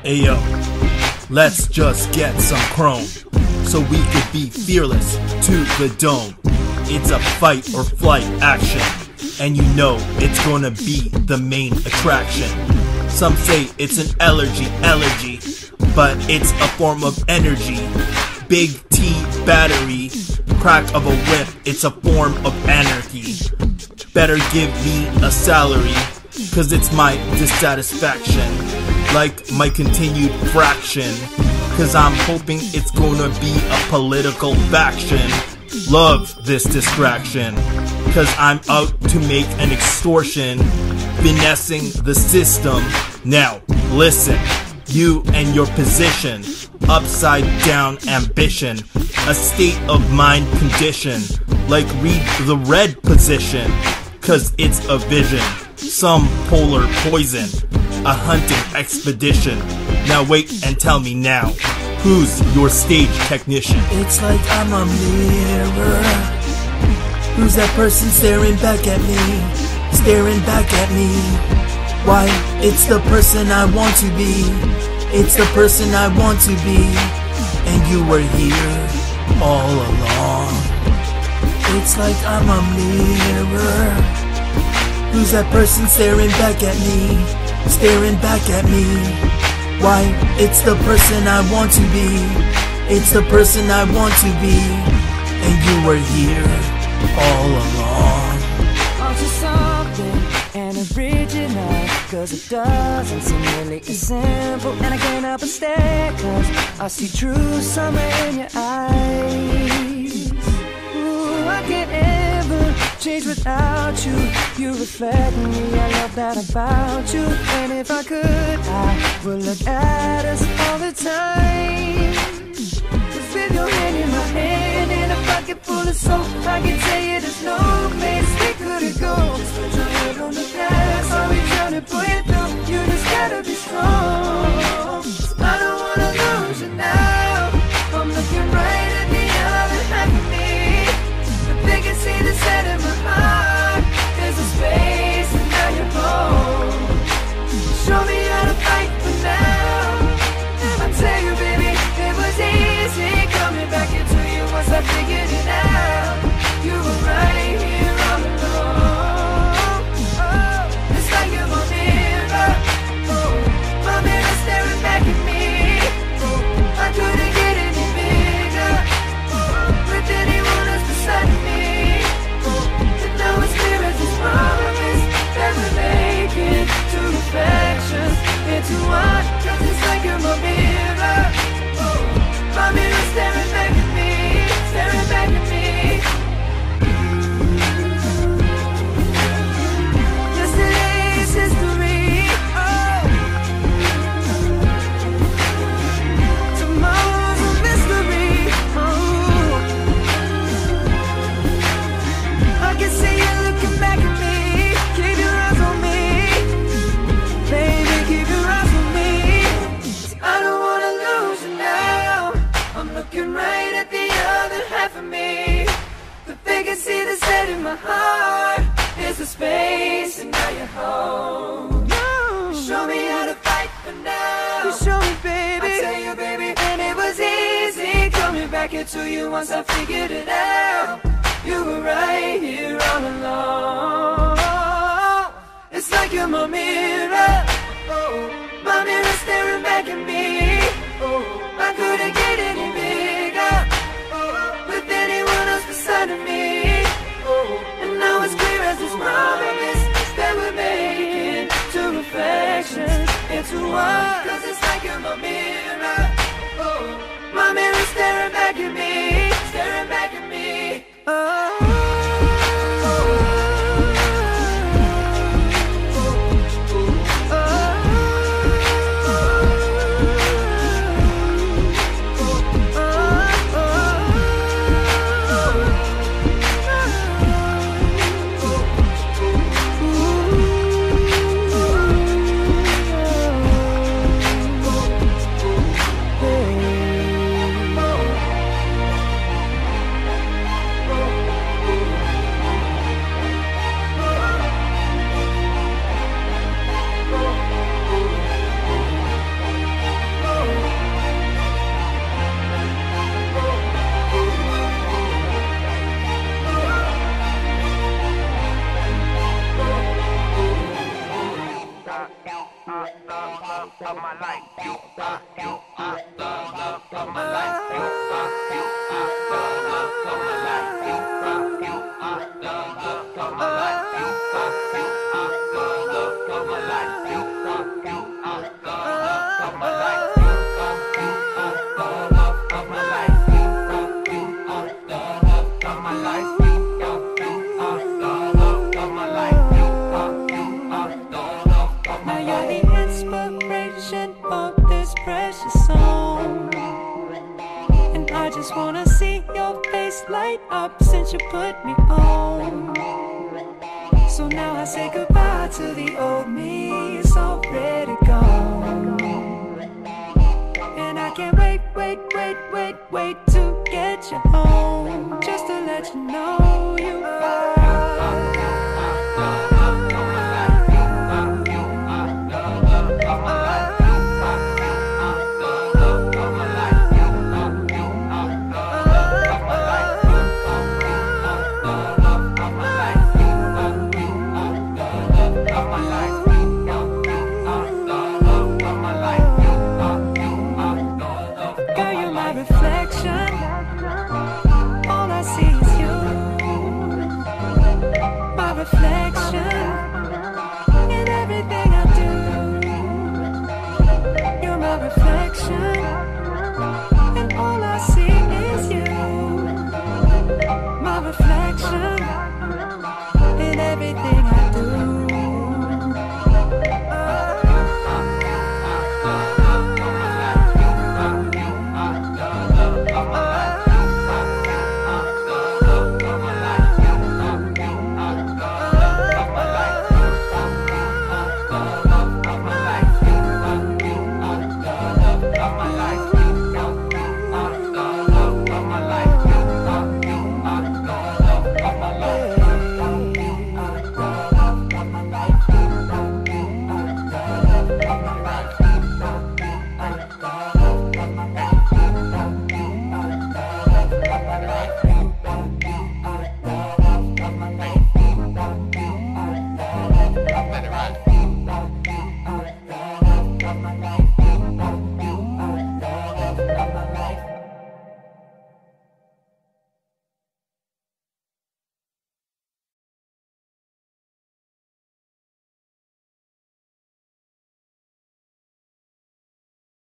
Ayo, let's just get some chrome, so we could be fearless to the dome. It's a fight or flight action, and you know it's gonna be the main attraction. Some say it's an allergy, but it's a form of energy. Big T battery, crack of a whip, it's a form of anarchy. Better give me a salary, cause it's my dissatisfaction, like my continued fraction, cause I'm hoping it's gonna be a political faction. Love this distraction, cause I'm out to make an extortion, finessing the system. Now listen, you and your position, upside down ambition, a state of mind condition, like read the red position, cause it's a vision, some polar poison, a hunting expedition. Now wait and tell me now, who's your stage technician? It's like I'm a mirror. Who's that person staring back at me? Staring back at me. Why, it's the person I want to be. It's the person I want to be. And you were here all along. It's like I'm a mirror. Who's that person staring back at me? Staring back at me. Why, it's the person I want to be. It's the person I want to be. And you were here all along. Aren't you something and original? Cause it doesn't seem really as simple. And I can't help but stare, cause I see true summer in your eyes. Ooh, I can't ever change without you. You reflect me, I love that about you. And if I could, I would look at us all the time. Cause with your hand in my hand and a pocket full of soap, I can tell you there's no place we couldn't go. Just put your head on the past, I'll be trying to pull you through. You just gotta be strong. I don't wanna lose you now. I'm looking right at the other half of me, but they can see the set in my heart. There's a space and now you're home. Show me how to fight for now. I tell you baby, it was easy coming back into you once I figured it out. You were right here all along. Oh, it's like you're my mirror. Oh, my mirror staring back at me. Oh, I couldn't get any bigger. Oh, with anyone else beside me. Oh, and now it's clear as this promise that we're making two reflections into one. Cause it's like you're my mirror. Oh, my mirror staring back at me. Staring back at me. Yesterday's history. Oh, tomorrow's a mystery. Oh, I can see you looking back at me. Keep your eyes on me, baby, keep your eyes on me. I don't wanna lose you now. I'm looking right at the other half of me, but they can see the set in my heart. There's a space and now you're home. You show me how to fight for now. You show me, baby. I tell you, baby, and it was easy coming back into you once I figured it out. You were right here all along. It's like you're my mirror. Oh, my mirror staring back at me. Oh, I couldn't get any bigger. Oh, with anyone else beside of me. Oh, and now it's clear as this promise that we're making two reflections into one. Cause it's like you're my mirror. Oh, my mirror staring back at me. Staring back at me. Oh. my life. You are the love of my life. You are the love of my life. Now you're the inspiration of this precious song, and I just wanna see your face light up since you put me on. So now I say goodbye to the old me, it's already gone. And I can't wait to get you home, just to let you know you are. Reflection, all I see is you. My reflection in everything I do. You're my reflection, and all I see is you. My reflection in everything I do. Let it ride.